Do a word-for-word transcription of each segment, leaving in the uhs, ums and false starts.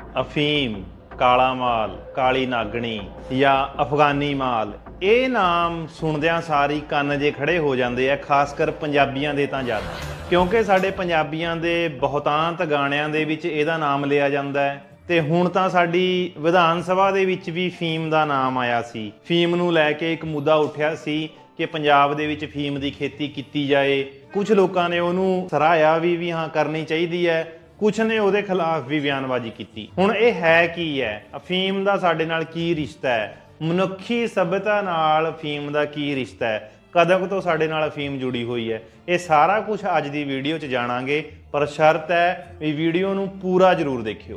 अफीम, काला माल, काली नागणी या अफगानी माल, ਇਹ ਨਾਮ ਸੁਣਦਿਆਂ ਸਾਰੀ ਕੰਨ ਜੇ ਖੜੇ ਹੋ ਜਾਂਦੇ ਆ, ਖਾਸ ਕਰ ਪੰਜਾਬੀਆਂ ਦੇ ਤਾਂ ਜ਼ਿਆਦਾ, ਕਿਉਂਕਿ ਸਾਡੇ ਪੰਜਾਬੀਆਂ ਦੇ ਬਹੁਤਾਂਤ ਗਾਣਿਆਂ ਦੇ ਵਿੱਚ ਇਹਦਾ ਨਾਮ ਲਿਆ ਜਾਂਦਾ ਹੈ। ਤੇ ਹੁਣ ਤਾਂ ਸਾਡੀ ਵਿਧਾਨ ਸਭਾ ਦੇ ਵਿੱਚ ਵੀ ਫੀਮ ਦਾ ਨਾਮ ਆਇਆ ਸੀ। ਫੀਮ ਨੂੰ ਲੈ ਕੇ ਇੱਕ ਮੁੱਦਾ ਉੱਠਿਆ ਸੀ ਕਿ ਪੰਜਾਬ ਦੇ ਵਿੱਚ ਫੀਮ ਦੀ ਖੇਤੀ ਕੀਤੀ ਜਾਏ। ਕੁਝ ਲੋਕਾਂ ਨੇ ਉਹਨੂੰ ਸਰਾਹਿਆ ਵੀ ਵੀ ਹਾਂ ਕਰਨੀ ਚਾਹੀਦੀ ਹੈ, ਕੁਛ ਨੇ ਉਹਦੇ ਖਿਲਾਫ ਵੀ ਬਿਆਨਬਾਜ਼ੀ ਕੀਤੀ। ਹੁਣ ਇਹ ਹੈ ਕੀ ਹੈ? ਅਫੀਮ ਦਾ ਸਾਡੇ ਨਾਲ ਕੀ ਰਿਸ਼ਤਾ ਹੈ? ਮਨੁੱਖੀ ਸਭਿਅਤਾ ਨਾਲ ਅਫੀਮ ਦਾ ਕੀ ਰਿਸ਼ਤਾ ਹੈ? ਕਦੋਂ ਤੋਂ ਸਾਡੇ ਨਾਲ ਅਫੀਮ ਜੁੜੀ ਹੋਈ ਹੈ? ਇਹ ਸਾਰਾ ਕੁਝ ਅੱਜ ਦੀ ਵੀਡੀਓ 'ਚ ਜਾਣਾਂਗੇ, ਪਰ ਸ਼ਰਤ ਹੈ ਵੀ ਵੀਡੀਓ ਨੂੰ ਪੂਰਾ ਜ਼ਰੂਰ ਦੇਖਿਓ।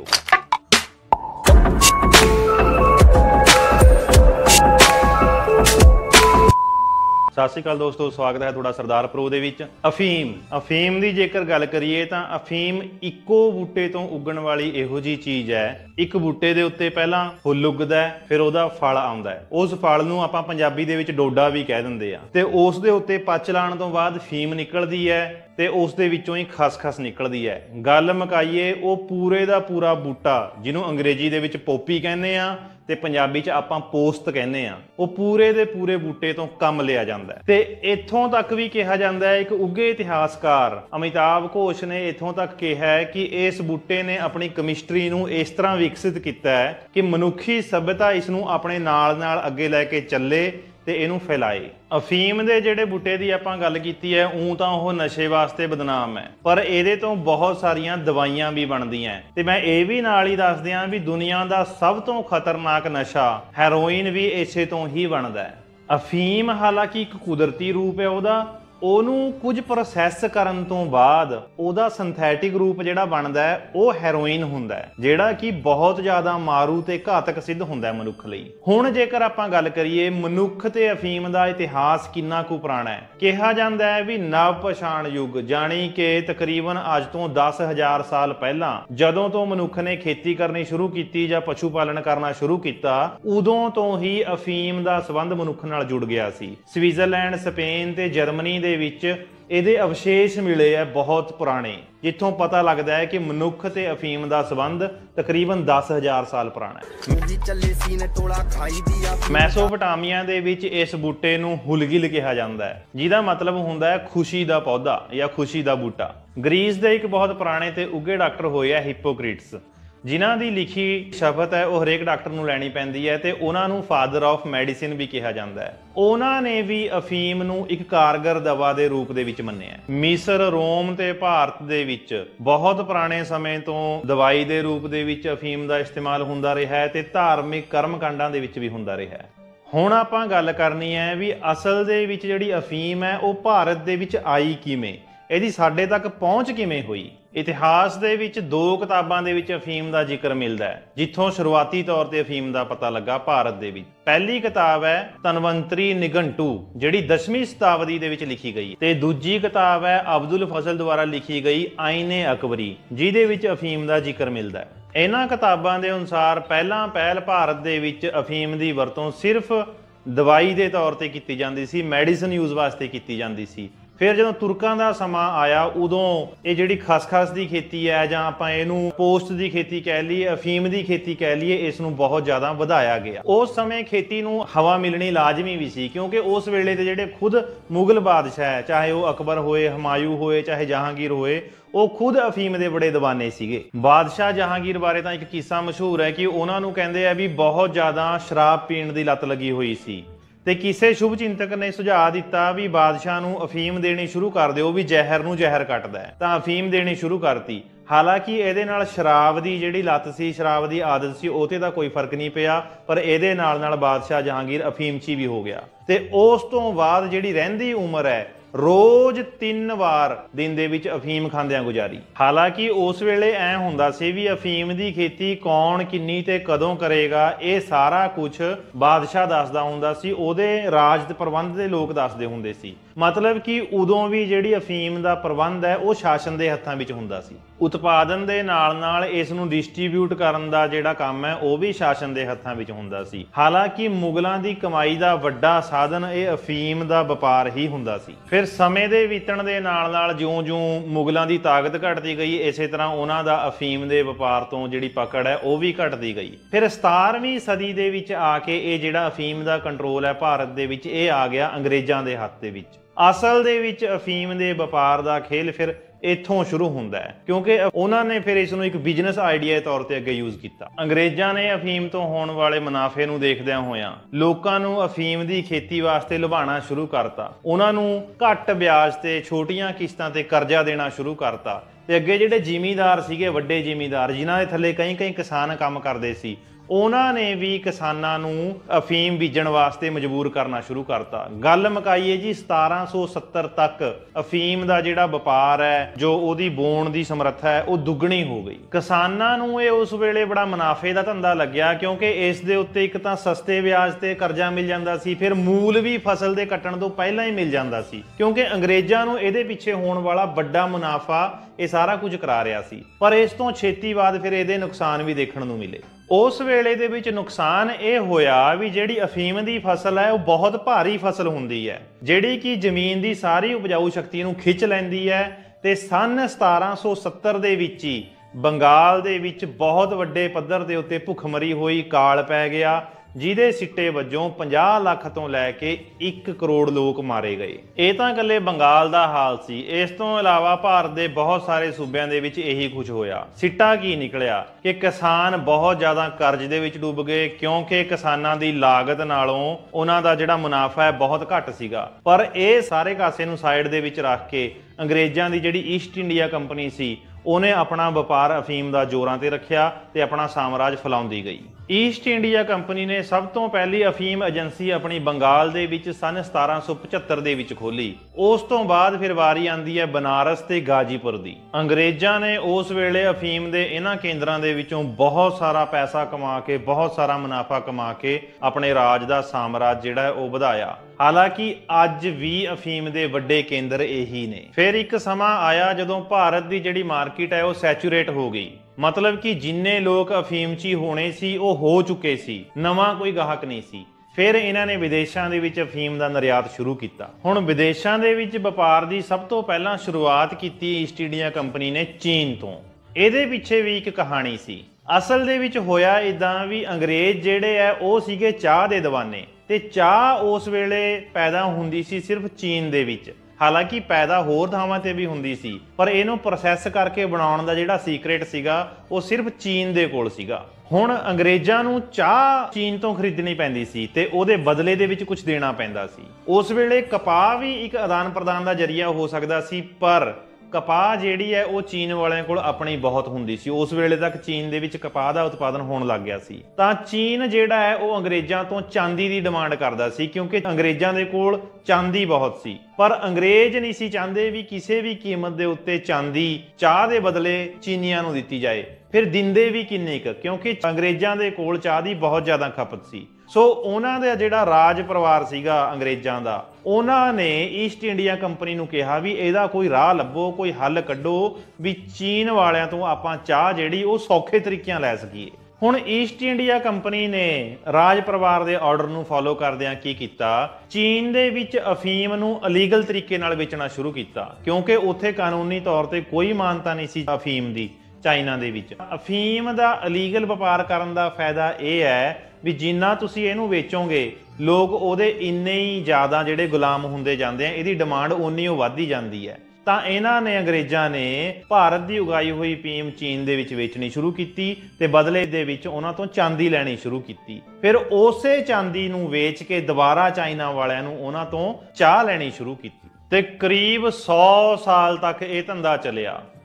सत श्री अकाल दोस्तों, स्वागत है थोड़ा सरदार प्रो दे विच। अफीम अफीम की जेकर गल करिए तो अफीम इक्को बूटे तो उगण वाली इहो जी चीज़ है। एक बूटे दे उत्ते पहला फुल उगदा है, फिर उहदा फल आउंदा है। उस फल नूं आपां पंजाबी दे विच डोडा भी कह दिंदे आ। ते उस दे उत्ते पच लाण तो बाद फीम निकलदी है ते उस दे विचों ही खसखस निकलदी है। गल मुकाईए वो पूरे दा पूरा बूटा जिन्हों अंग्रेजी दे विच पोपी कहने आ ते पंजाबी च आपां पोस्त कहने आ, वो पूरे दे पूरे बूटे तो कम लिया जांदा है। ते इत्थों तक भी कहा जाता है, एक उगे इतिहासकार अमिताभ घोष ने इत्थों तक कहा है कि इस बूटे ने अपनी केमिस्ट्री नूं इस तरह विकसित किया है कि मनुखी सभ्यता इसनूं अपने नाल नाल अगे लैके चले ते इनू फैलाए। अफीम दे जेड़े बूटे की आपां गल कीती है, ऊं तां ओह नशे वास्ते बदनाम है, पर इहदे तो बहुत सारियां दवाइयां भी बनदियां हैं। ते मैं ये भी नाल ही दस दियां भी दुनिया का सब तो खतरनाक नशा हैरोइन भी इसे तो ही बनदा है। अफीम हालांकि एक कुदरती रूप है उहदा, ਉਹਨੂੰ ਕੁਝ ਪ੍ਰੋਸੈਸ ਕਰਨ ਤੋਂ ਬਾਅਦ ਉਹਦਾ ਸਿੰਥੈਟਿਕ ਰੂਪ ਜਿਹੜਾ ਬਣਦਾ ਹੈ ਉਹ ਹੈਰੋਇਨ ਹੁੰਦਾ ਹੈ, ਜਿਹੜਾ ਕਿ ਬਹੁਤ ਜ਼ਿਆਦਾ ਮਾਰੂ ਤੇ ਘਾਤਕ ਸਿੱਧ ਹੁੰਦਾ ਹੈ ਮਨੁੱਖ ਲਈ। ਹੁਣ ਜੇਕਰ ਆਪਾਂ ਗੱਲ ਕਰੀਏ ਮਨੁੱਖ ਤੇ ਅਫੀਮ ਦਾ ਇਤਿਹਾਸ ਕਿੰਨਾ ਕੁ ਪੁਰਾਣਾ ਹੈ, ਕਿਹਾ ਜਾਂਦਾ ਹੈ ਵੀ ਨਵ ਪਛਾਣ ਯੁੱਗ, ਜਾਣੀ ਕਿ ਤਕਰੀਬਨ ਅੱਜ ਤੋਂ ਦਸ ਹਜ਼ਾਰ ਸਾਲ ਪਹਿਲਾਂ ਜਦੋਂ ਤੋਂ ਮਨੁੱਖ ਨੇ ਖੇਤੀ ਕਰਨੀ ਸ਼ੁਰੂ ਕੀਤੀ ਜਾਂ ਪਸ਼ੂ ਪਾਲਣ ਕਰਨਾ ਸ਼ੁਰੂ ਕੀਤਾ, ਉਦੋਂ ਤੋਂ ਹੀ ਅਫੀਮ ਦਾ ਸੰਬੰਧ ਮਨੁੱਖ ਨਾਲ ਜੁੜ ਗਿਆ ਸੀ। ਸਵਿਟਜ਼ਰਲੈਂਡ, ਸਪੇਨ ਤੇ ਜਰਮਨੀ ਦੇ ਵਿੱਚ ਇਹਦੇ ਅਵਸ਼ੇਸ਼ ਮਿਲੇ ਆ ਬਹੁਤ ਪੁਰਾਣੇ, ਜਿੱਥੋਂ ਪਤਾ ਲੱਗਦਾ ਹੈ ਕਿ ਮਨੁੱਖ ਤੇ ਅਫੀਮ ਦਾ ਸੰਬੰਧ ਤਕਰੀਬਨ ਦਸ ਹਜ਼ਾਰ ਸਾਲ ਪੁਰਾਣਾ ਹੈ। ਮੈਸੋਪੋਟਾਮੀਆ ਦੇ ਵਿੱਚ ਇਸ ਬੂਟੇ ਨੂੰ ਹੁਲਗਿਲ ਕਿਹਾ ਜਾਂਦਾ ਹੈ, ਜਿਹਦਾ ਮਤਲਬ ਹੁੰਦਾ ਹੈ ਖੁਸ਼ੀ ਦਾ ਪੌਦਾ ਜਾਂ ਖੁਸ਼ੀ ਦਾ ਬੂਟਾ। ਗ੍ਰੀਸ ਦੇ ਇੱਕ ਬਹੁਤ ਪੁਰਾਣੇ ਤੇ ਉੱਘੇ ਡਾਕਟਰ ਹੋਏ ਆ ਹਿਪੋਕ੍ਰੇਟਸ, ਜਿਨ੍ਹਾਂ ਦੀ ਲਿਖੀ ਸ਼ਬਦ ਹੈ ਉਹ ਹਰੇਕ ਡਾਕਟਰ ਨੂੰ ਲੈਣੀ ਪੈਂਦੀ ਹੈ ਤੇ ਉਹਨਾਂ ਨੂੰ ਫਾਦਰ ਆਫ ਮੈਡੀਸਿਨ ਵੀ ਕਿਹਾ ਜਾਂਦਾ ਹੈ। ਉਹਨਾਂ ਨੇ ਵੀ ਅਫੀਮ ਨੂੰ ਇੱਕ ਕਾਰਗਰ ਦਵਾ ਦੇ ਰੂਪ ਦੇ ਵਿੱਚ ਮੰਨਿਆ। ਮਿਸਰ, ਰੋਮ ਤੇ ਭਾਰਤ ਦੇ ਵਿੱਚ ਬਹੁਤ ਪੁਰਾਣੇ ਸਮੇਂ ਤੋਂ ਦਵਾਈ ਦੇ ਰੂਪ ਦੇ ਵਿੱਚ ਅਫੀਮ ਦਾ ਇਸਤੇਮਾਲ ਹੁੰਦਾ ਰਿਹਾ ਹੈ ਤੇ ਧਾਰਮਿਕ ਕਰਮਕਾਂਡਾਂ ਦੇ ਵਿੱਚ ਵੀ ਹੁੰਦਾ ਰਿਹਾ ਹੈ। ਹੁਣ ਆਪਾਂ ਗੱਲ ਕਰਨੀ ਹੈ ਵੀ ਅਸਲ ਦੇ ਵਿੱਚ ਜਿਹੜੀ ਅਫੀਮ ਹੈ ਉਹ ਭਾਰਤ ਦੇ ਵਿੱਚ ਆਈ ਕਿਵੇਂ, ਇਹਦੀ ਸਾਡੇ ਤੱਕ ਪਹੁੰਚ ਕਿਵੇਂ ਹੋਈ। ਇਤਿਹਾਸ ਦੇ ਵਿੱਚ ਦੋ ਕਿਤਾਬਾਂ ਦੇ ਵਿੱਚ ਅਫੀਮ ਦਾ ਜ਼ਿਕਰ ਮਿਲਦਾ ਹੈ, ਜਿੱਥੋਂ ਸ਼ੁਰੂਆਤੀ ਤੌਰ ਤੇ ਅਫੀਮ ਦਾ ਪਤਾ ਲੱਗਾ ਭਾਰਤ ਦੇ ਵਿੱਚ। ਪਹਿਲੀ ਕਿਤਾਬ ਹੈ ਧਨਵੰਤਰੀ ਨਿਘੰਟੂ, ਜਿਹੜੀ ਦਸਵੀਂ ਸ਼ਤਾਬਦੀ ਦੇ ਵਿੱਚ ਲਿਖੀ ਗਈ, ਤੇ ਦੂਜੀ ਕਿਤਾਬ ਹੈ ਅਬਦੁਲ ਫਜ਼ਲ ਦੁਆਰਾ ਲਿਖੀ ਗਈ ਆਇਨੇ ਅਕਬਰੀ, ਜਿਹਦੇ ਵਿੱਚ ਅਫੀਮ ਦਾ ਜ਼ਿਕਰ ਮਿਲਦਾ ਹੈ। ਇਹਨਾਂ ਕਿਤਾਬਾਂ ਦੇ ਅਨੁਸਾਰ ਪਹਿਲਾਂ ਪਹਿਲ ਭਾਰਤ ਦੇ ਵਿੱਚ ਅਫੀਮ ਦੀ ਵਰਤੋਂ ਸਿਰਫ ਦਵਾਈ ਦੇ ਤੌਰ ਤੇ ਕੀਤੀ ਜਾਂਦੀ ਸੀ, ਮੈਡੀਸਨ ਯੂਜ਼ ਵਾਸਤੇ ਕੀਤੀ ਜਾਂਦੀ ਸੀ। ਫਿਰ ਜਦੋਂ ਤੁਰਕਾਂ ਦਾ ਸਮਾਂ ਆਇਆ, ਉਦੋਂ ਇਹ ਜਿਹੜੀ ਖਸਖਸ ਦੀ ਖੇਤੀ ਹੈ ਜਾਂ ਆਪਾਂ ਇਹਨੂੰ ਪੋਸਤ ਦੀ ਖੇਤੀ ਕਹਿ ਲਈਏ, ਅਫੀਮ ਦੀ ਖੇਤੀ ਕਹਿ ਲਈਏ, ਇਸ ਨੂੰ ਬਹੁਤ ਜ਼ਿਆਦਾ ਵਧਾਇਆ ਗਿਆ। ਉਸ ਸਮੇਂ ਖੇਤੀ ਨੂੰ ਹਵਾ ਮਿਲਣੀ ਲਾਜ਼ਮੀ ਵੀ ਸੀ, ਕਿਉਂਕਿ ਉਸ ਵੇਲੇ ਦੇ ਜਿਹੜੇ ਖੁਦ ਮੁਗਲ ਬਾਦਸ਼ਾਹ, ਚਾਹੇ ਉਹ ਅਕਬਰ ਹੋਏ, ਹਮਾਯੂ ਹੋਏ, ਚਾਹੇ ਜਹਾਂਗੀਰ ਹੋਏ, ਉਹ ਖੁਦ ਅਫੀਮ ਦੇ ਬੜੇ ਦੀਵਾਨੇ ਸੀਗੇ। ਬਾਦਸ਼ਾਹ ਜਹਾਂਗੀਰ ਬਾਰੇ ਤਾਂ ਇੱਕ ਕਿੱਸਾ ਮਸ਼ਹੂਰ ਹੈ ਕਿ ਉਹਨਾਂ ਨੂੰ ਕਹਿੰਦੇ ਆ ਵੀ ਬਹੁਤ ਜ਼ਿਆਦਾ ਸ਼ਰਾਬ ਪੀਣ ਦੀ ਲੱਤ ਲੱਗੀ ਹੋਈ ਸੀ, ਤੇ ਕਿਸੇ ਸ਼ੁਭ ਚਿੰਤਕ ਨੇ ਸੁਝਾਅ ਦਿੱਤਾ ਵੀ ਬਾਦਸ਼ਾਹ ਨੂੰ ਅਫੀਮ ਦੇਣੀ ਸ਼ੁਰੂ ਕਰ ਦਿਓ, ਵੀ ਜ਼ਹਿਰ ਨੂੰ ਜ਼ਹਿਰ ਕੱਟਦਾ ਹੈ, ਤਾਂ ਅਫੀਮ ਦੇਣੀ ਸ਼ੁਰੂ ਕਰਤੀ। ਹਾਲਾਂਕਿ ਇਹਦੇ ਨਾਲ ਸ਼ਰਾਬ ਦੀ ਜਿਹੜੀ ਲੱਤ ਸੀ, ਸ਼ਰਾਬ ਦੀ ਆਦਤ ਸੀ, ਉਹ ਤੇ ਤਾਂ ਕੋਈ ਫਰਕ ਨਹੀਂ ਪਿਆ, ਪਰ ਇਹਦੇ ਨਾਲ ਨਾਲ ਬਾਦਸ਼ਾਹ ਜਹਾਂਗੀਰ ਅਫੀਮਚੀ ਵੀ ਹੋ ਗਿਆ। ਤੇ ਉਸ ਤੋਂ ਬਾਅਦ ਜਿਹੜੀ ਰਹਿੰਦੀ ਉਮਰ ਹੈ ਰੋਜ਼ ਤਿੰਨ ਵਾਰ ਦਿਨ ਦੇ ਵਿੱਚ ਅਫੀਮ ਖਾਂਦਿਆਂ ਗੁਜ਼ਾਰੀ। ਹਾਲਾਂਕਿ ਉਸ ਵੇਲੇ ਐ ਹੁੰਦਾ ਸੀ ਵੀ ਅਫੀਮ ਦੀ ਖੇਤੀ ਕੌਣ, ਕਿੰਨੀ ਤੇ ਕਦੋਂ ਕਰੇਗਾ, ਇਹ ਸਾਰਾ ਕੁਝ ਬਾਦਸ਼ਾਹ ਦੱਸਦਾ ਹੁੰਦਾ ਸੀ, ਉਹਦੇ ਰਾਜ ਦੇ ਪ੍ਰਬੰਧ ਦੇ ਲੋਕ ਦੱਸਦੇ ਹੁੰਦੇ ਸੀ। मतलब कि उदों भी जिहड़ी अफीम दा प्रबंध है वो शासन दे हत्थां विच हुंदा सी। उत्पादन दे नाल नाल इस नूं डिस्ट्रीब्यूट करन दा जिहड़ा काम है वो भी शासन दे हत्थां विच हुंदा सी। हालांकि मुगलों की कमाई का वड्डा साधन ये अफीम का व्यापार ही हुंदा सी। फिर समय दे बीतण दे नाल नाल ज्यों ज्यों मुगलों की ताकत घटती गई, इस तरह उन्हां दा अफीम दे व्यापार तो जिहड़ी पकड़ है वो भी घटती गई। फिर सतारवीं सदी दे विच आके ये जिहड़ा अफीम का कंट्रोल है भारत दे विच ये आ गया अंग्रेज़ां दे हत्थ दे विच। असल दे विच अफीम दे व्यापार का खेल फिर इत्थों शुरू होंदा है, क्योंकि उन्होंने फिर इसनूं एक बिजनेस आइडिया तौर पर अगे यूज़ किया। अंग्रेज़ां ने अफीम तो होने वाले मुनाफे नूं देखदिआं होइआं लोकां नूं अफीम की खेती वास्ते लुभाना शुरू करता। उन्हां नूं घੱਟ ब्याज ते छोटियां किस्तां ते करजा देना शुरू करता। ते अगे जिहड़े जिमीदार सीगे, वड्डे जिमीदार जिन्हां दे थल्ले कई कई किसान काम करदे सी, ਉਹਨਾਂ ਨੇ भी किसानां नूं अफीम बीजण वास्ते मजबूर करना शुरू करता। गल मुकाई है जी सतारां सौ सत्तर तक अफीम का जिहड़ा व्यापार है, जो उहदी बोण की समर्था है, वो दुगनी हो गई। किसानां नूं ये उस वेले बड़ा मुनाफे का धंधा लग्या, क्योंकि इस दे उत्ते एक तां सस्ते ब्याज ते करजा मिल जांदा सी, फिर मूल भी फसल के कट्टण तो पहलां ही मिल जांदा सी, क्योंकि अंग्रेज़ां नूं इहदे पिछे होण वाला वड्डा मुनाफा ये सारा कुछ करा रहा सी। पर इस तो छेती बाद फिर इहदे नुकसान भी देखण नूं मिले। उस वेले दे विच नुकसान ये होया भी जिहड़ी अफीम की फसल है वो बहुत भारी फसल हुंदी है, जिहड़ी कि जमीन की सारी उपजाऊ शक्ति नूं खिच लैंदी है। ते सन सतारां सौ सत्तर दे विच ही बंगाल दे विच बहुत वड्डे पद्धर दे उत्ते भुखमरी होई, काल पै गया, जिहदे सिट्टे वजों पचास लाख तो लैके एक करोड़ लोग मारे गए। ये तां कल्ले बंगाल दा हाल सी। इस तो इलावा भारत दे बहुत सारे सूबिਆਂ दे विच यही कुछ होया। सिट्टा की निकलिया कि किसान बहुत ज़्यादा कर्ज दे विच डूब गए, क्योंकि किसानां दी लागत नालों उन्हां दा जिहड़ा मुनाफा है बहुत घट सीगा। पर ये सारे कासे नूं साइड दे विच रख के अंग्रेज़ां दी जिहड़ी ईस्ट इंडिया कंपनी सी, उन्हें अपना व्यापार अफीम का जोरां ते रखिया ते अपना साम्राज फैलाउंदी गई। ईस्ट इंडिया कंपनी ने सब तो पहली अफीम एजेंसी अपनी बंगाल दे विच सन सतारां सौ पचहत्तर दे विच खोली। उस तो बाद फिर वारी आंदी है बनारस ते गाजीपुर दी। अंग्रेज़ां ने उस वेले अफीम दे इन्हां केंद्रां दे विचों बहुत सारा पैसा कमा के, बहुत सारा मुनाफा कमा के अपने राज दा साम्राज जिहड़ा है वो वधाया। हालांकि अज भी अफीम दे वड्डे केंद्र यही ने। फिर एक समा आया जदों भारत की जिहड़ी मार्केट है वो सैचुरेट हो गई, मतलब कि जिन्ने लोग अफीमची होने सी वो हो चुके सी, नवां कोई गाहक नहीं सी। फिर इन्हां ने विदेशां दे विच अफीम दा निर्यात शुरू किया। हुण विदेशां दे विच व्यापार की सब तो पहलां शुरुआत की ईस्ट इंडिया कंपनी ने चीन तो। इहदे पिछे भी एक कहानी सी। असल दे विच होया इदां भी अंग्रेज़ जिहड़े है वो सीगे चाह दे दीवाने, ते चाह उस वेले पैदा हुंदी सी सिर्फ चीन दे विच। हालांकि पैदा होर थावां ते भी हुंदी सी, पर इहनूं प्रोसैस करके बनाउण दा जिहड़ा सीक्रेट सीगा वो सिर्फ चीन दे कोल सीगा। हुण अंग्रेज़ां नूं चाह चीन तो खरीदनी पैंदी सी ते उहदे बदले दे विच कुछ देना पैंदा सी। उस वेले कपाह भी एक आदान प्रदान का जरिया हो सकदा सी, पर कपाह जिहड़ी है वो चीन वालिਆਂ ਕੋਲ अपनी बहुत हुंदी सी। उस वेले तक चीन दे विच कपाह दा उत्पादन होण लग गया सी। तां चीन जिहड़ा है वो अंग्रेज़ां तो चांदी की डिमांड करदा सी, क्योंकि अंग्रेज़ां दे कोल चांदी बहुत सी। पर अंग्रेज़ नहीं सी चाहते भी किसी भी कीमत के उत्ते चांदी चाह के बदले चीनियां नूं दित्ती जाए। फिर दिंदे भी किन्नी क, क्योंकि अंग्रेज़ां दे कोल चाह की बहुत ज़्यादा खपत सी। सो उन्हां दा जिहड़ा राज परिवार सीगा अंग्रेज़ां दा, उन्हां ने ईस्ट इंडिया कंपनी नूं कहा भी इहदा कोई राह लभो, कोई हल कढो भी चीन वालियां तो आपां चाह जिहड़ी वो सौखे तरीकिਆਂ लै सकीए। हुण ईस्ट इंडिया कंपनी ने राज परिवार के ऑर्डर नूं फॉलो करदिआं की कीता, चीन दे विच अफीम नूं अलीगल तरीके नाल बेचना शुरू किया, क्योंकि उत्थे कानूनी तौर ते कोई मानता नहीं सी अफीम दी। चाइना दे विच अफीम दा अलीगल व्यापार करन दा फायदा यह है भी जिन्ना तुसीं इहनूं वेचोगे लोग उहदे इन्ने ही ज़्यादा जिहड़े गुलाम हुंदे जांदे आ, इहदी डिमांड उन्नी ही वधदी जांदी है। तां इन्हां ने अंग्रेज़ां ने भारत की उगाई हुई अफीम चीन दे विच वेचनी शुरू की ते बदले दे विच उन्हां तो चांदी लैनी शुरू की। फिर उसे चांदी नूं वेच के दोबारा चाइना वालिਆਂ नूं उन्हां तो चाह लैनी शुरू की ते करीब सौ साल तक यह धंधा चलिया।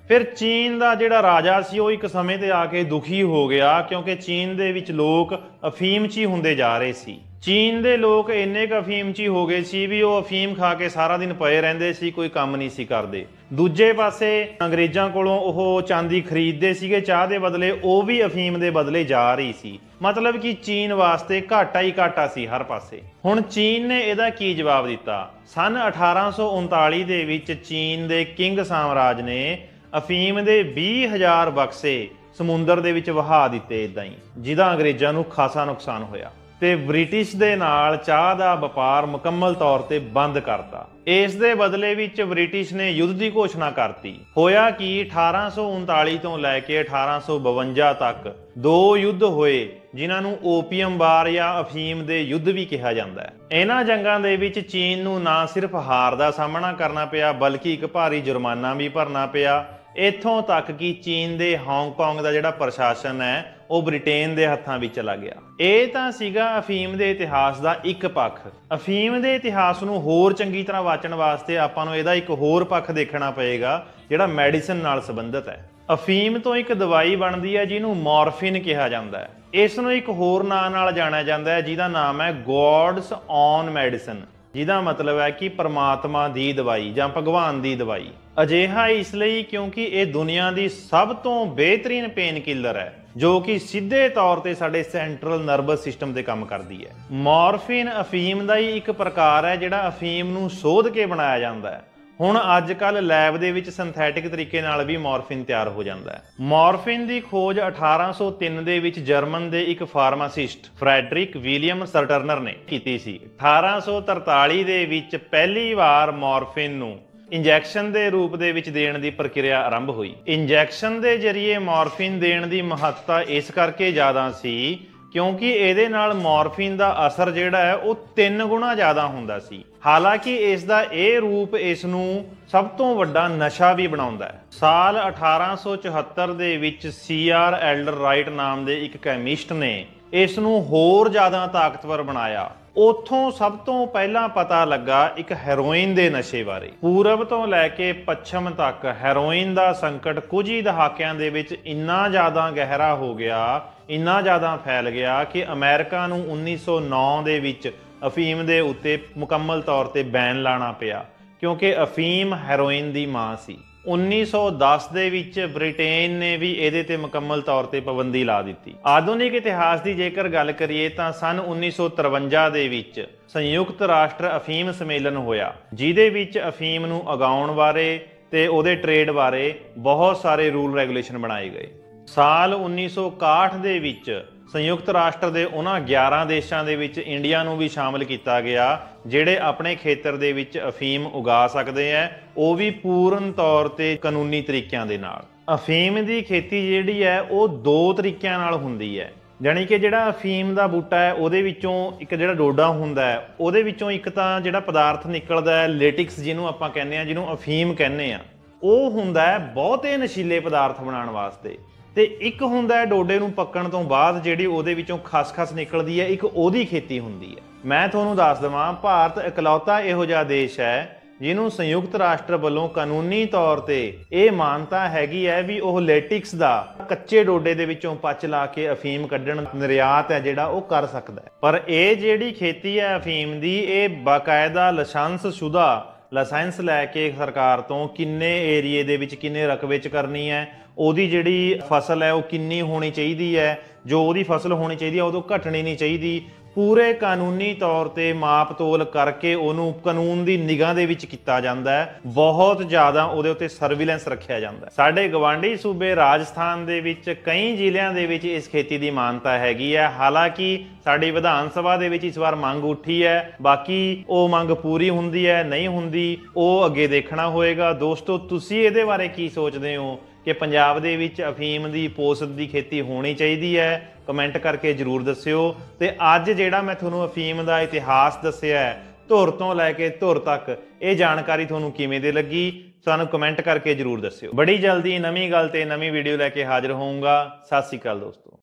ਫਿਰ ਚੀਨ ਦਾ ਜਿਹੜਾ ਰਾਜਾ ਸੀ ਉਹ ਇੱਕ ਸਮੇਂ ਤੇ ਆ ਕੇ ਦੁਖੀ ਹੋ ਗਿਆ, ਕਿਉਂਕਿ ਚੀਨ ਦੇ ਵਿੱਚ ਲੋਕ ਅਫੀਮਚੀ ਹੁੰਦੇ ਜਾ ਰਹੇ ਸੀ। ਚੀਨ ਦੇ ਲੋਕ ਇੰਨੇ ਕੁ ਅਫੀਮਚੀ ਹੋ ਗਏ ਸੀ ਵੀ ਉਹ ਅਫੀਮ ਖਾ ਕੇ ਸਾਰਾ ਦਿਨ ਪਏ ਰਹਿੰਦੇ ਸੀ, ਕੋਈ ਕੰਮ ਨਹੀਂ ਸੀ ਕਰਦੇ। ਦੂਜੇ ਪਾਸੇ ਅੰਗਰੇਜ਼ਾਂ ਕੋਲੋਂ ਉਹ ਚਾਂਦੀ ਖਰੀਦਦੇ ਸੀਗੇ ਚਾਹ ਦੇ ਬਦਲੇ, ਉਹ ਵੀ ਅਫੀਮ ਦੇ ਬਦਲੇ ਜਾ ਰਹੀ ਸੀ। ਮਤਲਬ ਕਿ ਚੀਨ ਵਾਸਤੇ ਘਾਟਾ ਹੀ ਘਾਟਾ ਸੀ ਹਰ ਪਾਸੇ। ਹੁਣ ਚੀਨ ਨੇ ਇਹਦਾ ਕੀ ਜਵਾਬ ਦਿੱਤਾ? ਸਨ ਅਠਾਰਾਂ ਸੌ ਉਨਤਾਲੀ ਦੇ ਵਿੱਚ ਚੀਨ ਦੇ ਕਿੰਗ ਸਾਮਰਾਜ ਨੇ ਅਫੀਮ ਦੇ ਵੀਹ ਹਜ਼ਾਰ ਬਕਸੇ ਸਮੁੰਦਰ ਦੇ ਵਿੱਚ ਵਹਾ ਦਿੱਤੇ ਇੱਦਾਂ ਹੀ, ਜਿਹਦਾ ਅੰਗਰੇਜ਼ਾਂ ਨੂੰ ਖਾਸਾ ਨੁਕਸਾਨ ਹੋਇਆ ਤੇ ਬ੍ਰਿਟਿਸ਼ ਦੇ ਨਾਲ ਚਾਹ ਦਾ ਵਪਾਰ ਮੁਕੰਮਲ ਤੌਰ ਤੇ ਬੰਦ ਕਰਤਾ। ਇਸ ਦੇ ਬਦਲੇ ਵਿੱਚ ਬ੍ਰਿਟਿਸ਼ ਨੇ ਯੁੱਧ ਦੀ ਘੋਸ਼ਣਾ ਕਰਤੀ। ਹੋਇਆ ਕਿ ਅਠਾਰਾਂ ਸੌ ਉਨਤਾਲੀ ਤੋਂ ਲੈ ਕੇ ਅਠਾਰਾਂ ਸੌ ਬਵੰਜਾ ਤੱਕ ਦੋ ਯੁੱਧ ਹੋਏ, ਜਿਨ੍ਹਾਂ ਨੂੰ ਓਪੀਅਮ ਵਾਰ ਜਾਂ ਅਫੀਮ ਦੇ ਯੁੱਧ ਵੀ ਕਿਹਾ ਜਾਂਦਾ ਹੈ। ਇਹਨਾਂ ਜੰਗਾਂ ਦੇ ਵਿੱਚ ਚੀਨ ਨੂੰ ਨਾ ਸਿਰਫ ਹਾਰ ਦਾ ਸਾਹਮਣਾ ਕਰਨਾ ਪਿਆ, ਬਲਕਿ ਇੱਕ ਭਾਰੀ ਜੁਰਮਾਨਾ ਵੀ ਭਰਨਾ ਪਿਆ। ਇੱਥੋਂ ਤੱਕ ਕਿ ਚੀਨ ਦੇ ਹਾਂਗਕਾਂਗ ਦਾ ਜਿਹੜਾ ਪ੍ਰਸ਼ਾਸਨ ਹੈ ਉਹ ਬ੍ਰਿਟੇਨ ਦੇ ਹੱਥਾਂ ਵਿੱਚ ਚਲਾ ਗਿਆ। ਇਹ ਤਾਂ ਸੀਗਾ ਅਫੀਮ ਦੇ ਇਤਿਹਾਸ ਦਾ ਇੱਕ ਪੱਖ। ਅਫੀਮ ਦੇ ਇਤਿਹਾਸ ਨੂੰ ਹੋਰ ਚੰਗੀ ਤਰ੍ਹਾਂ ਵਾਚਣ ਵਾਸਤੇ ਆਪਾਂ ਨੂੰ ਇਹਦਾ ਇੱਕ ਹੋਰ ਪੱਖ ਦੇਖਣਾ ਪਏਗਾ, ਜਿਹੜਾ ਮੈਡੀਸਨ ਨਾਲ ਸੰਬੰਧਿਤ ਹੈ। ਅਫੀਮ ਤੋਂ ਇੱਕ ਦਵਾਈ ਬਣਦੀ ਹੈ ਜਿਹਨੂੰ ਮੋਰਫਿਨ ਕਿਹਾ ਜਾਂਦਾ ਹੈ। ਇਸ ਨੂੰ ਇੱਕ ਹੋਰ ਨਾਂ ਨਾਲ ਜਾਣਿਆ ਜਾਂਦਾ ਹੈ ਜਿਹਦਾ ਨਾਮ ਹੈ ਗੋਡਸ ਔਨ ਮੈਡੀਸਨ, ਜਿਹਦਾ ਮਤਲਬ ਹੈ ਕਿ ਪਰਮਾਤਮਾ ਦੀ ਦਵਾਈ ਜਾਂ ਭਗਵਾਨ ਦੀ ਦਵਾਈ। ਅਜਿਹਾ ਇਸ ਲਈ ਕਿਉਂਕਿ ਇਹ ਦੁਨੀਆ ਦੀ ਸਭ ਤੋਂ ਬਿਹਤਰੀਨ ਪੇਨ ਕਿਲਰ ਹੈ, ਜੋ ਕਿ ਸਿੱਧੇ ਤੌਰ ਤੇ ਸਾਡੇ ਸੈਂਟਰਲ ਨਰਵਸ ਸਿਸਟਮ ਤੇ ਕੰਮ ਕਰਦੀ ਹੈ। ਮੋਰਫਿਨ ਅਫੀਮ ਦਾ ਹੀ ਇੱਕ ਪ੍ਰਕਾਰ ਹੈ ਜਿਹੜਾ ਅਫੀਮ ਨੂੰ ਸੋਧ ਕੇ ਬਣਾਇਆ ਜਾਂਦਾ ਹੈ। ਹੁਣ ਅੱਜ ਕੱਲ ਲੈਬ ਦੇ ਵਿੱਚ ਸਿੰਥੈਟਿਕ ਤਰੀਕੇ ਨਾਲ ਵੀ ਮੋਰਫਿਨ ਤਿਆਰ ਹੋ ਜਾਂਦਾ ਹੈ। ਮੋਰਫਿਨ ਦੀ ਖੋਜ ਅਠਾਰਾਂ ਸੌ ਤਿੰਨ ਦੇ ਵਿੱਚ ਜਰਮਨ ਦੇ ਇੱਕ ਫਾਰਮਾਸਿਸਟ ਫਰੈਡਰਿਕ ਵਿਲੀਅਮ ਸਰਟਰਨਰ ਨੇ ਕੀਤੀ ਸੀ। ਅਠਾਰਾਂ ਸੌ ਤਰਤਾਲੀ ਦੇ ਵਿੱਚ ਪਹਿਲੀ ਵਾਰ ਮੋਰਫਿਨ ਨੂੰ ਇੰਜੈਕਸ਼ਨ ਦੇ ਰੂਪ ਦੇ ਵਿੱਚ ਦੇਣ ਦੀ ਪ੍ਰਕਿਰਿਆ ਆਰੰਭ ਹੋਈ। ਇੰਜੈਕਸ਼ਨ ਦੇ ਜ਼ਰੀਏ ਮੋਰਫਿਨ ਦੇਣ ਦੀ ਮਹੱਤਤਾ ਇਸ ਕਰਕੇ ਜ਼ਿਆਦਾ ਸੀ ਕਿਉਂਕਿ ਇਹਦੇ ਨਾਲ ਮੋਰਫਿਨ ਦਾ ਅਸਰ ਜਿਹੜਾ ਹੈ ਉਹ ਤਿੰਨ ਗੁਣਾ ਜ਼ਿਆਦਾ ਹੁੰਦਾ ਸੀ। ਹਾਲਾਂਕਿ ਇਸ ਦਾ ਇਹ ਰੂਪ ਇਸ ਨੂੰ ਸਭ ਤੋਂ ਵੱਡਾ ਨਸ਼ਾ ਵੀ ਬਣਾਉਂਦਾ ਹੈ। ਸਾਲ ਅਠਾਰਾਂ ਸੌ ਚੁਹੱਤਰ ਦੇ ਵਿੱਚ ਸੀ ਆਰ ਐਲਡਰ ਰਾਈਟ ਨਾਮ ਦੇ ਇੱਕ ਕੈਮਿਸਟ ਨੇ ਇਸ ਨੂੰ ਹੋਰ ਜ਼ਿਆਦਾ ਤਾਕਤਵਰ ਬਣਾਇਆ। ਉੱਥੋਂ ਸਭ ਤੋਂ ਪਹਿਲਾਂ ਪਤਾ ਲੱਗਾ ਇੱਕ ਹੈਰੋਇਨ ਦੇ ਨਸ਼ੇ ਬਾਰੇ। ਪੂਰਬ ਤੋਂ ਲੈ ਕੇ ਪੱਛਮ ਤੱਕ ਹੈਰੋਇਨ ਦਾ ਸੰਕਟ ਕੁਝ ਹੀ ਦਹਾਕਿਆਂ ਦੇ ਵਿੱਚ ਇੰਨਾ ਜ਼ਿਆਦਾ ਗਹਿਰਾ ਹੋ ਗਿਆ, ਇੰਨਾ ਜ਼ਿਆਦਾ ਫੈਲ ਗਿਆ ਕਿ ਅਮਰੀਕਾ ਨੂੰ ਉੱਨੀ ਸੌ ਨੌ ਦੇ ਵਿੱਚ ਅਫੀਮ ਦੇ ਉੱਤੇ ਮੁਕੰਮਲ ਤੌਰ ਤੇ ਬੈਨ ਲਾਣਾ ਪਿਆ, ਕਿਉਂਕਿ ਅਫੀਮ ਹੈਰੋਇਨ ਦੀ ਮਾਂ ਸੀ। ਉੱਨੀ ਸੌ ਦਸ ਦੇ ਵਿੱਚ ਬ੍ਰਿਟੇਨ ਨੇ ਵੀ ਇਹਦੇ ਤੇ ਮੁਕੰਮਲ ਤੌਰ ਤੇ ਪਾਬੰਦੀ ਲਾ ਦਿੱਤੀ। ਆਧੁਨਿਕ ਇਤਿਹਾਸ ਦੀ ਜੇਕਰ ਗੱਲ ਕਰੀਏ ਤਾਂ ਸਨ ਉੱਨੀ ਸੌ ਤਰਵੰਜਾ ਦੇ ਵਿੱਚ ਸੰਯੁਕਤ ਰਾਸ਼ਟਰ ਅਫੀਮ ਸੰਮੇਲਨ ਹੋਇਆ, ਜਿਹਦੇ ਵਿੱਚ ਅਫੀਮ ਨੂੰ ਉਗਾਉਣ ਬਾਰੇ ਤੇ ਉਹਦੇ ਟ੍ਰੇਡ ਬਾਰੇ ਬਹੁਤ ਸਾਰੇ ਰੂਲ ਰੈਗੂਲੇਸ਼ਨ ਬਣਾਏ ਗਏ। ਸਾਲ ਉੱਨੀ ਸੌ ਇਕਾਹਠ ਦੇ ਵਿੱਚ ਸੰਯੁਕਤ ਰਾਸ਼ਟਰ ਦੇ ਉਹਨਾਂ ਗਿਆਰਾਂ ਦੇਸ਼ਾਂ ਦੇ ਵਿੱਚ ਇੰਡੀਆ ਨੂੰ ਵੀ ਸ਼ਾਮਲ ਕੀਤਾ ਗਿਆ ਜਿਹੜੇ ਆਪਣੇ ਖੇਤਰ ਦੇ ਵਿੱਚ ਅਫੀਮ ਉਗਾ ਸਕਦੇ ਹੈ, ਉਹ ਵੀ ਪੂਰਨ ਤੌਰ ਤੇ ਕਾਨੂੰਨੀ ਤਰੀਕਿਆਂ ਦੇ ਨਾਲ। ਅਫੀਮ ਦੀ ਖੇਤੀ ਜਿਹੜੀ ਹੈ ਉਹ ਦੋ ਤਰੀਕਿਆਂ ਨਾਲ ਹੁੰਦੀ ਹੈ, ਜਾਣੀ ਕਿ ਜਿਹੜਾ ਅਫੀਮ ਦਾ ਬੂਟਾ ਹੈ ਉਹਦੇ ਵਿੱਚੋਂ ਇੱਕ ਜਿਹੜਾ ਡੋਡਾ ਹੁੰਦਾ ਹੈ ਉਹਦੇ ਵਿੱਚੋਂ ਇੱਕ ਤਾਂ ਜਿਹੜਾ ਪਦਾਰਥ ਨਿਕਲਦਾ ਹੈ ਲੇਟਿਕਸ, ਜਿਹਨੂੰ ਆਪਾਂ ਕਹਿੰਦੇ ਆ, ਜਿਹਨੂੰ ਅਫੀਮ ਕਹਿੰਦੇ ਆ, ਉਹ ਹੁੰਦਾ ਹੈ ਬਹੁਤੇ ਨਸ਼ੀਲੇ ਪਦਾਰਥ ਬਣਾਉਣ ਵਾਸਤੇ। ਤੇ ਇੱਕ ਹੁੰਦਾ ਹੈ ਡੋਡੇ ਨੂੰ ਪੱਕਣ ਤੋਂ ਬਾਅਦ ਜਿਹੜੀ ਉਹਦੇ ਵਿੱਚੋਂ ਖਸਖਸ ਨਿਕਲਦੀ ਹੈ, ਇੱਕ ਉਹਦੀ ਖੇਤੀ ਹੁੰਦੀ ਹੈ। ਮੈਂ ਤੁਹਾਨੂੰ ਦੱਸ ਦੇਵਾਂ, ਭਾਰਤ ਇਕਲੌਤਾ ਇਹੋ ਜਿਹਾ ਦੇਸ਼ ਹੈ ਜਿਹਨੂੰ ਸੰਯੁਕਤ ਰਾਸ਼ਟਰ ਵੱਲੋਂ ਕਾਨੂੰਨੀ ਤੌਰ ਤੇ ਇਹ ਮਾਨਤਾ ਹੈਗੀ ਹੈ ਵੀ ਉਹ ਲੇਟਿਕਸ ਦਾ ਕੱਚੇ ਡੋਡੇ ਦੇ ਵਿੱਚੋਂ ਪੱਚ ਲਾ ਕੇ ਅਫੀਮ ਕੱਢਣ ਨਿਰਯਾਤ ਹੈ ਜਿਹੜਾ ਉਹ ਕਰ ਸਕਦਾ ਹੈ। ਪਰ ਇਹ ਜਿਹੜੀ ਖੇਤੀ ਹੈ ਅਫੀਮ ਦੀ, ਇਹ ਬਾਕਾਇਦਾ ਲਾਇਸੈਂਸ ਸ਼ੁਦਾ ਲਾਇਸੈਂਸ ਲੈ ਕੇ ਸਰਕਾਰ ਤੋਂ ਕਿੰਨੇ ਏਰੀਏ ਦੇ ਵਿੱਚ ਕਿੰਨੇ ਰਕਬੇ 'ਚ ਕਰਨੀ ਹੈ, ਉਹਦੀ ਜਿਹੜੀ ਫਸਲ ਹੈ ਉਹ ਕਿੰਨੀ ਹੋਣੀ ਚਾਹੀਦੀ ਹੈ, ਜੋ ਉਹਦੀ ਫਸਲ ਹੋਣੀ ਚਾਹੀਦੀ ਹੈ ਉਦੋਂ ਘਟਣੀ ਨਹੀਂ ਚਾਹੀਦੀ, ਪੂਰੇ ਕਾਨੂੰਨੀ ਤੌਰ ਤੇ ਮਾਪ ਤੋਲ ਕਰਕੇ ਉਹਨੂੰ ਕਾਨੂੰਨ ਦੀ ਨਿਗਾਹ ਦੇ ਵਿੱਚ ਕੀਤਾ ਜਾਂਦਾ ਹੈ। ਬਹੁਤ ਜ਼ਿਆਦਾ ਉਹਦੇ ਉੱਤੇ ਸਰਵੀਲੈਂਸ ਰੱਖਿਆ ਜਾਂਦਾ ਹੈ। ਸਾਡੇ ਗਵਾਂਢੀ ਸੂਬੇ ਰਾਜਸਥਾਨ ਦੇ ਵਿੱਚ ਕਈ ਜ਼ਿਲ੍ਹਿਆਂ ਦੇ ਵਿੱਚ ਇਸ ਖੇਤੀ ਦੀ ਮਾਨਤਾ ਹੈਗੀ ਹੈ। ਹਾਲਾਂਕਿ ਸਾਡੀ ਵਿਧਾਨ ਸਭਾ ਦੇ ਵਿੱਚ ਇਸ ਵਾਰ ਮੰਗ ਉੱਠੀ ਹੈ, ਬਾਕੀ ਉਹ ਮੰਗ ਪੂਰੀ ਹੁੰਦੀ ਹੈ ਨਹੀਂ ਹੁੰਦੀ ਉਹ ਅੱਗੇ ਦੇਖਣਾ ਹੋਏਗਾ। ਦੋਸਤੋ, ਤੁਸੀਂ ਇਹਦੇ ਬਾਰੇ ਕੀ ਸੋਚਦੇ ਹੋ ਕਿ ਪੰਜਾਬ ਦੇ ਵਿੱਚ ਅਫੀਮ ਦੀ ਪੋਸਤ ਦੀ ਖੇਤੀ ਹੋਣੀ ਚਾਹੀਦੀ ਹੈ? ਕਮੈਂਟ ਕਰਕੇ ਜ਼ਰੂਰ ਦੱਸਿਓ। ਤੇ ਅੱਜ ਜਿਹੜਾ ਮੈਂ ਤੁਹਾਨੂੰ ਅਫੀਮ ਦਾ ਇਤਿਹਾਸ ਦੱਸਿਆ ਹੈ ਧੁਰ ਤੋਂ ਲੈ ਕੇ ਧੁਰ ਤੱਕ, ਇਹ ਜਾਣਕਾਰੀ ਤੁਹਾਨੂੰ ਕਿਵੇਂ ਦੀ ਲੱਗੀ ਸਾਨੂੰ ਕਮੈਂਟ ਕਰਕੇ ਜ਼ਰੂਰ ਦੱਸਿਓ। ਬੜੀ ਜਲਦੀ ਨਵੀਂ ਗੱਲ ਤੇ ਨਵੀਂ ਵੀਡੀਓ ਲੈ ਕੇ ਹਾਜ਼ਰ ਹੋਊਂਗਾ। ਸਤਿ ਸ਼੍ਰੀ ਅਕਾਲ ਦੋਸਤੋ।